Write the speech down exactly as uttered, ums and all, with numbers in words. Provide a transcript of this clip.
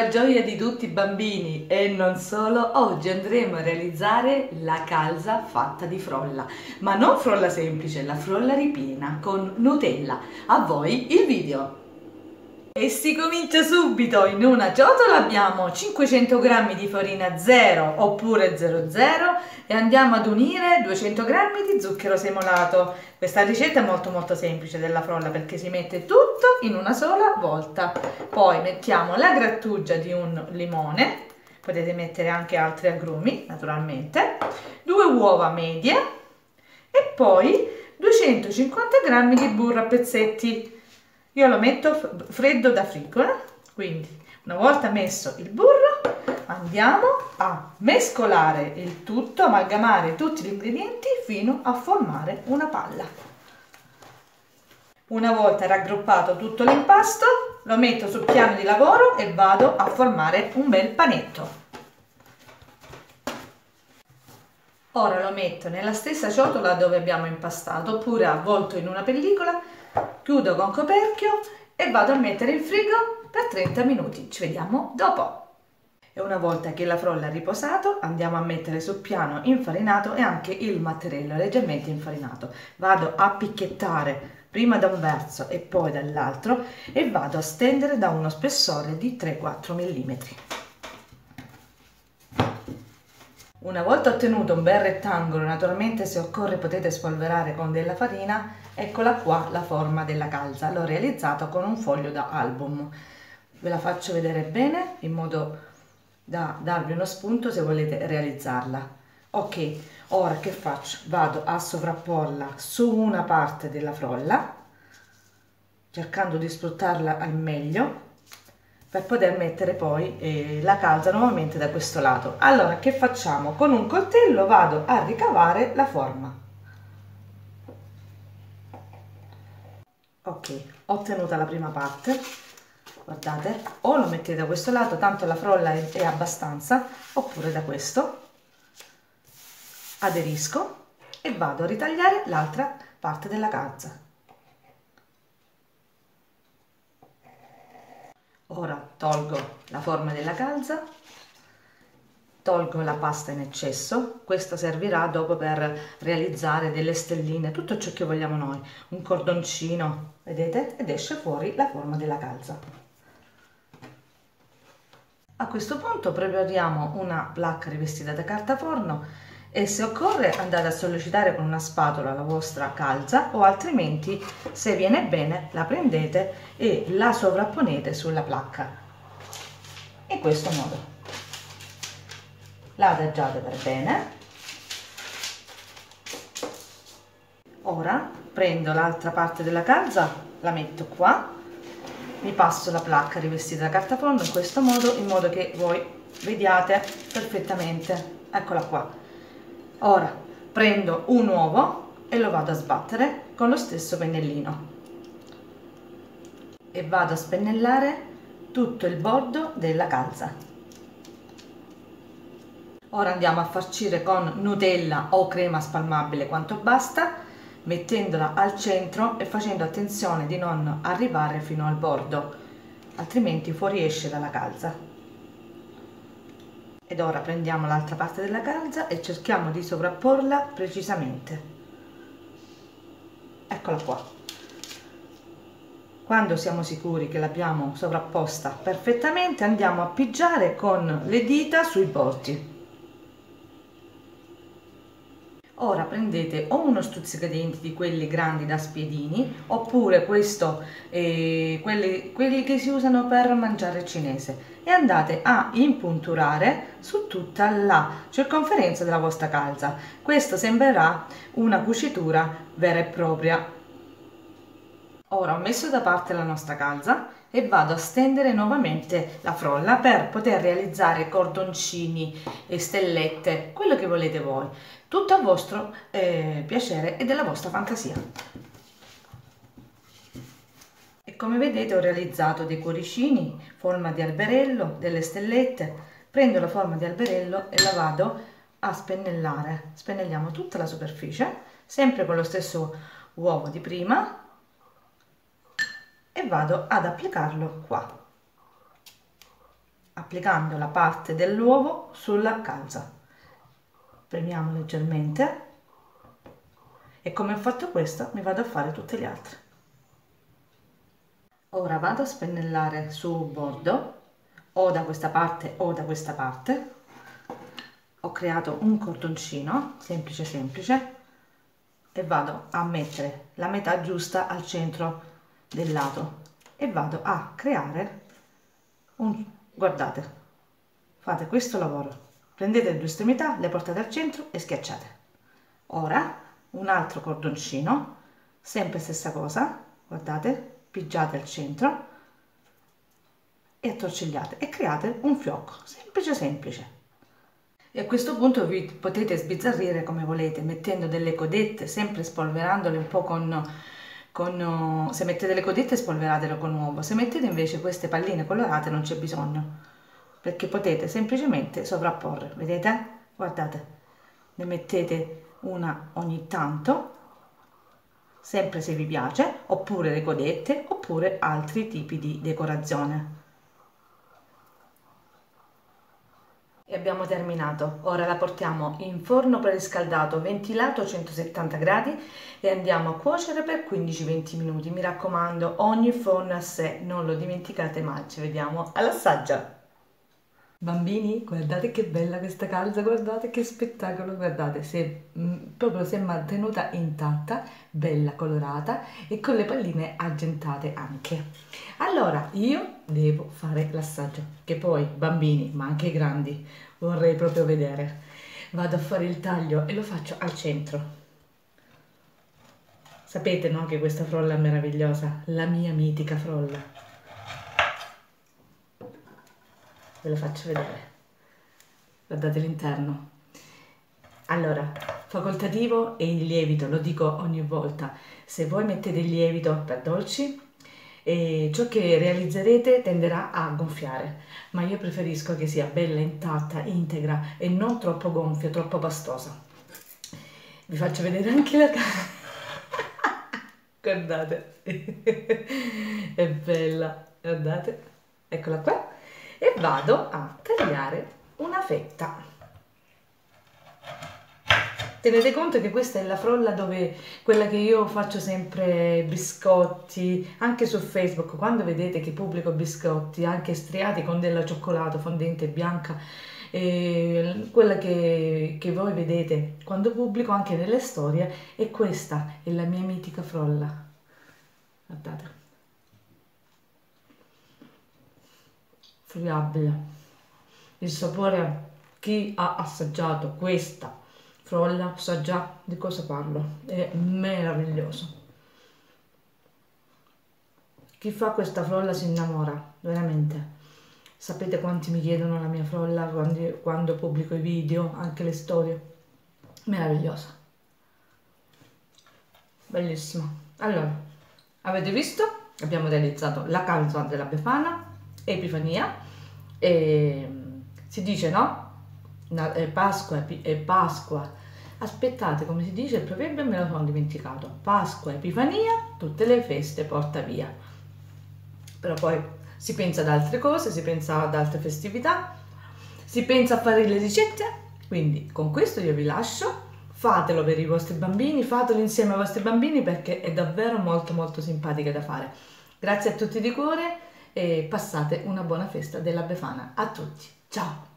la gioia di tutti i bambini e non solo, oggi andremo a realizzare la calza fatta di frolla, ma non frolla semplice, la frolla ripiena con Nutella. A voi il video! E si comincia subito. In una ciotola abbiamo cinquecento grammi di farina zero oppure zero zero e andiamo ad unire duecento grammi di zucchero semolato. Questa ricetta è molto molto semplice della frolla perché si mette tutto in una sola volta. Poi mettiamo la grattugia di un limone, potete mettere anche altri agrumi naturalmente, due uova medie e poi duecentocinquanta grammi di burro a pezzetti. Io lo metto freddo da frigola, quindi una volta messo il burro andiamo a mescolare il tutto, amalgamare tutti gli ingredienti fino a formare una palla. Una volta raggruppato tutto l'impasto lo metto sul piano di lavoro e vado a formare un bel panetto. Ora lo metto nella stessa ciotola dove abbiamo impastato oppure avvolto in una pellicola, chiudo con coperchio e vado a mettere in frigo per trenta minuti. Ci vediamo dopo. E una volta che la frolla è riposato andiamo a mettere sul piano infarinato e anche il mattarello leggermente infarinato. Vado a picchiettare prima da un verso e poi dall'altro e vado a stendere da uno spessore di tre quattro millimetri. Una volta ottenuto un bel rettangolo, naturalmente se occorre potete spolverare con della farina, eccola qua la forma della calza. L'ho realizzato con un foglio da album. Ve la faccio vedere bene in modo da darvi uno spunto se volete realizzarla. Ok, ora che faccio? Vado a sovrapporla su una parte della frolla, cercando di sfruttarla al meglio, per poter mettere poi eh, la calza nuovamente da questo lato. Allora che facciamo? Con un coltello vado a ricavare la forma. Ok, ho ottenuta la prima parte, guardate, o lo mettete da questo lato, tanto la frolla è, è abbastanza, oppure da questo. Aderisco e vado a ritagliare l'altra parte della calza. Ora tolgo la forma della calza, tolgo la pasta in eccesso, questo servirà dopo per realizzare delle stelline, tutto ciò che vogliamo noi, un cordoncino, vedete? Ed esce fuori la forma della calza. A questo punto prepariamo una placca rivestita da carta forno e se occorre andate a sollecitare con una spatola la vostra calza o altrimenti se viene bene la prendete e la sovrapponete sulla placca in questo modo. La adagiate per bene. Ora prendo l'altra parte della calza, la metto qua, mi passo la placca rivestita da carta forno in questo modo, in modo che voi vediate perfettamente. Eccola qua. Ora prendo un uovo e lo vado a sbattere con lo stesso pennellino e vado a spennellare tutto il bordo della calza. Ora andiamo a farcire con Nutella o crema spalmabile quanto basta, mettendola al centro e facendo attenzione di non arrivare fino al bordo, altrimenti fuoriesce dalla calza. Ed ora prendiamo l'altra parte della calza e cerchiamo di sovrapporla precisamente. Eccola qua. Quando siamo sicuri che l'abbiamo sovrapposta perfettamente andiamo a pigiare con le dita sui bordi. Ora prendete o uno stuzzicadenti di quelli grandi da spiedini oppure questo, eh, quelli, quelli che si usano per mangiare cinese e andate a impunturare su tutta la circonferenza della vostra calza. Questo sembrerà una cucitura vera e propria. Ora ho messo da parte la nostra calza e vado a stendere nuovamente la frolla per poter realizzare cordoncini e stellette, quello che volete voi, tutto a vostro eh, piacere e della vostra fantasia. E come vedete ho realizzato dei cuoricini, forma di alberello, delle stellette. Prendo la forma di alberello e la vado a spennellare. Spennelliamo tutta la superficie, sempre con lo stesso uovo di prima, e vado ad applicarlo qua. applicando la parte dell'uovo sulla calza. Premiamo leggermente e come ho fatto questo mi vado a fare tutte le altre. Ora vado a spennellare sul bordo, o da questa parte o da questa parte. Ho creato un cordoncino semplice semplice e vado a mettere la metà giusta al centro del lato e vado a creare un, guardate, fate questo lavoro, prendete le due estremità, le portate al centro e schiacciate. Ora un altro cordoncino, sempre stessa cosa, guardate, pigiate al centro e attorcigliate e create un fiocco semplice semplice. E a questo punto vi potete sbizzarrire come volete, mettendo delle codette, sempre spolverandole un po' con, con... se mettete le codette spolveratelo con uovo, se mettete invece queste palline colorate non c'è bisogno, perché potete semplicemente sovrapporre, vedete? Guardate, ne mettete una ogni tanto, sempre se vi piace, oppure le codette, oppure altri tipi di decorazione. E abbiamo terminato. Ora la portiamo in forno preriscaldato ventilato a centosettanta gradi e andiamo a cuocere per quindici venti minuti. Mi raccomando, ogni forno a sé, non lo dimenticate mai. Ci vediamo all'assaggio. Bambini, guardate che bella questa calza, guardate che spettacolo, guardate, se, mh, proprio si è mantenuta intatta, bella colorata e con le palline argentate anche. Allora, io devo fare l'assaggio, che poi bambini, ma anche i grandi, vorrei proprio vedere. Vado a fare il taglio e lo faccio al centro. Sapete, no, che questa frolla è meravigliosa, la mia mitica frolla. Ve lo faccio vedere, guardate l'interno. Allora, facoltativo e il lievito, lo dico ogni volta, se voi mettete il lievito per dolci, eh, ciò che realizzerete tenderà a gonfiare, ma io preferisco che sia bella, intatta, integra e non troppo gonfia, troppo pastosa. Vi faccio vedere anche la guardate, è bella, guardate, eccola qua. E vado a tagliare una fetta. Tenete conto che questa è la frolla dove quella che io faccio sempre biscotti, anche su Facebook, quando vedete che pubblico biscotti anche striati con della cioccolato fondente bianca, eh, quella che, che voi vedete quando pubblico anche nelle storie, e questa è la mia mitica frolla. Guardate. Friabile. Il sapore, chi ha assaggiato questa frolla sa già di cosa parlo, è meraviglioso. Chi fa questa frolla si innamora, veramente. Sapete quanti mi chiedono la mia frolla quando, quando pubblico i video, anche le storie? Meravigliosa. Bellissima. Allora, avete visto? Abbiamo realizzato la calza della Befana, Epifania, e si dice, no? Pasqua e Pasqua, aspettate, come si dice il proverbio, me lo sono dimenticato. Pasqua, Epifania, tutte le feste porta via. Però poi si pensa ad altre cose, si pensa ad altre festività, si pensa a fare le ricette, quindi con questo io vi lascio. Fatelo per i vostri bambini, fatelo insieme ai vostri bambini, perché è davvero molto molto simpatica da fare. Grazie a tutti di cuore e passate una buona festa della Befana a tutti. Ciao!